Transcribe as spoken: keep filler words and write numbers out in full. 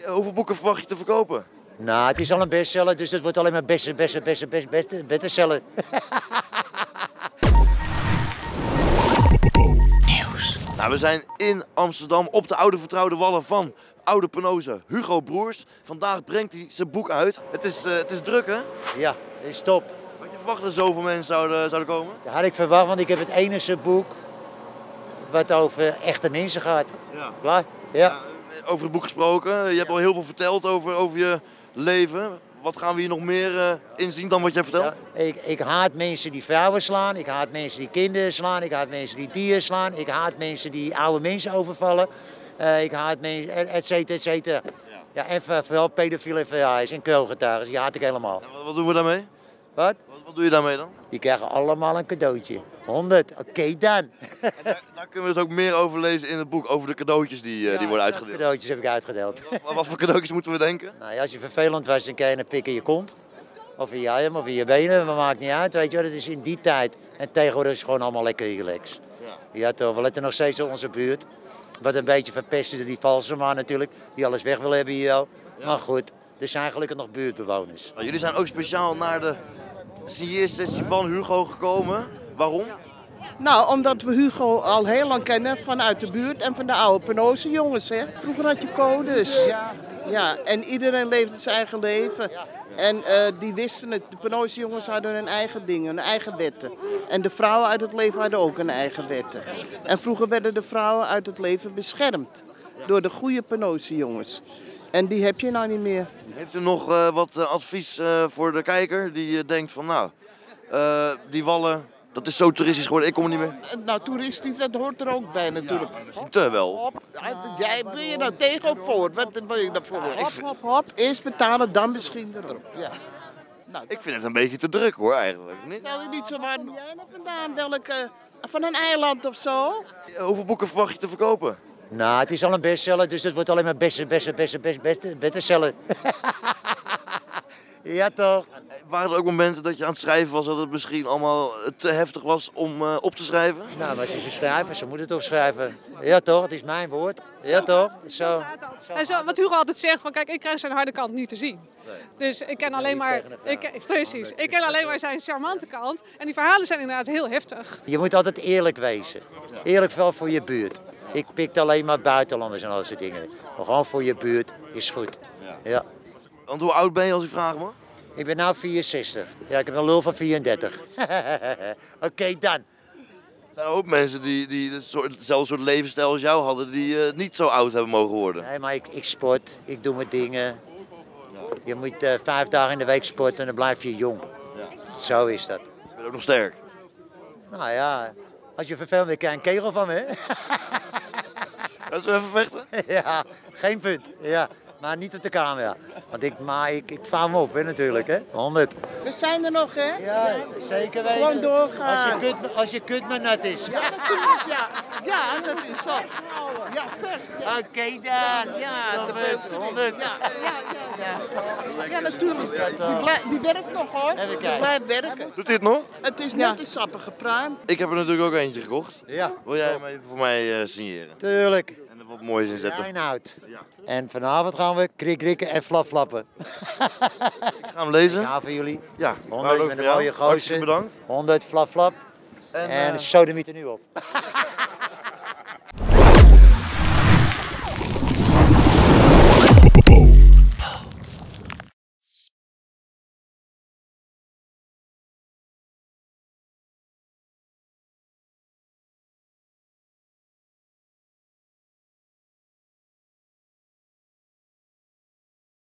Hoeveel boeken verwacht je te verkopen? Nou, het is al een bestseller, dus het wordt alleen maar beste, beste, beste, beste, beste, bestseller. Nieuws. Nou, we zijn in Amsterdam op de oude vertrouwde wallen van oude Penose Hugo Broers. Vandaag brengt hij zijn boek uit. Het is, uh, het is druk, hè? Ja, het is top. Had je verwacht dat er zoveel mensen zouden, zouden komen? Dat had ik verwacht, want ik heb het enige boek wat over echte mensen gaat. Ja. Klaar? Ja. Ja, over het boek gesproken. Je hebt al heel veel verteld over, over je leven. Wat gaan we hier nog meer uh, inzien dan wat jij vertelt? Ja, ik, ik haat mensen die vrouwen slaan, ik haat mensen die kinderen slaan, ik haat mensen die dieren slaan, ik haat mensen die oude mensen overvallen, uh, ik haat mensen, et cetera, et cetera. Ja. Ja, en vooral pedofielen en verraaiers en kroongetuigen, die haat ik helemaal. Ja, wat, wat doen we daarmee? Wat? wat? Wat doe je daarmee dan? Die krijgen allemaal een cadeautje. honderd, oké okay, dan. En daar, daar kunnen we dus ook meer over lezen in het boek, over de cadeautjes die, uh, ja, die worden uitgedeeld. cadeautjes heb ik uitgedeeld. Wat, wat voor cadeautjes moeten we denken? Nou, ja, als je vervelend was, dan krijg je een pik in je kont. Of in je arm, of in je benen, dat maakt niet uit. Weet je, dat is in die tijd. En tegenwoordig is het gewoon allemaal lekker relax. Ja, ja toch, we letten nog steeds op onze buurt. Wat een beetje verpest is door die valse man natuurlijk, die alles weg wil hebben hier al. Ja. Maar goed, er zijn gelukkig nog buurtbewoners. Nou, jullie zijn ook speciaal naar de signeersessie van Hugo gekomen. Waarom? Nou, omdat we Hugo al heel lang kennen vanuit de buurt en van de oude Penose jongens. Hè. Vroeger had je codes. Ja. Ja, en iedereen leefde zijn eigen leven. En uh, die wisten het. De Penose jongens hadden hun eigen dingen, hun eigen wetten. En de vrouwen uit het leven hadden ook hun eigen wetten. En vroeger werden de vrouwen uit het leven beschermd door de goede Penose jongens. En die heb je nou niet meer. Heeft u nog uh, wat uh, advies uh, voor de kijker die uh, denkt van nou, uh, die wallen, dat is zo toeristisch geworden, ik kom er niet meer? Nou, toeristisch, dat hoort er ook bij natuurlijk. Ja, misschien te wel. Hop, jij, ben je nou tegen of voor? Wat ben je daarvoor? Hop, hop, hop. Eerst betalen, dan misschien erop. Ja. Nou, ik vind het een beetje te druk hoor eigenlijk. Niet? Nou, niet zo waar ben jij nou vandaan? Welke, van een eiland of zo? Hoeveel boeken verwacht je te verkopen? Nou, het is al een bestseller, dus het wordt alleen maar beste, beste, beste, beste, beste, bestseller. Ja toch? Waren er ook momenten dat je aan het schrijven was dat het misschien allemaal te heftig was om uh, op te schrijven? Nou, maar ze is een schrijver, ze moet het opschrijven. Ja toch, het is mijn woord. Ja toch? Zo. En zo, wat Hugo altijd zegt, van kijk, ik krijg zijn harde kant niet te zien. Nee. Dus ik ken alleen maar, ik, precies, ik ken alleen maar zijn charmante kant. En die verhalen zijn inderdaad heel heftig. Je moet altijd eerlijk wezen. Eerlijk wel voor je buurt. Ik pik alleen maar buitenlanders en al dat soort dingen. Maar gewoon voor je buurt is goed. Ja. Want hoe oud ben je als ik vraag me? Ik ben nu vierenzestig. Ja, ik heb een lul van vierendertig. Oké, okay, dan. Er zijn ook mensen die, die hetzelfde soort levensstijl als jou hadden, die uh, niet zo oud hebben mogen worden. Nee, maar ik, ik sport, ik doe mijn dingen. Je moet uh, vijf dagen in de week sporten en dan blijf je jong. Ja. Zo is dat. Je bent ook nog sterk. Nou ja, als je vervelend bent, krijg je een kegel van me, hè? Gaan we even vechten? Ja, geen punt. Ja. Maar niet op de camera. Want ik, maar ik, ik vouw hem op, hè, natuurlijk, hè. honderd. We zijn er nog, hè? Ja, zeker weten. Gewoon doorgaan. Als je kut, als je kut maar nat is. Ja, natuurlijk. Ja, ja, dat is zo. Ja, vers. Ja. Oké okay, dan. Ja, de vers. honderd. Ja, ja, ja. Ja, ja natuurlijk. Die, blij, die werkt nog, hoor. Die blijft werken. Doet dit nog? Het is net een sappige pruim. Ik heb er natuurlijk ook eentje gekocht. Ja. Wil jij hem even voor mij uh, signeren? Tuurlijk. Wat moois inzetten. Ja, inhoud. Ja. En vanavond gaan we krik krikken en flapflappen. Ik ga hem lezen. Ja, voor jullie. Ja, honderd met een mooie gozer. bedankt. honderd flap flap. En, en uh... sodemiet er nu op.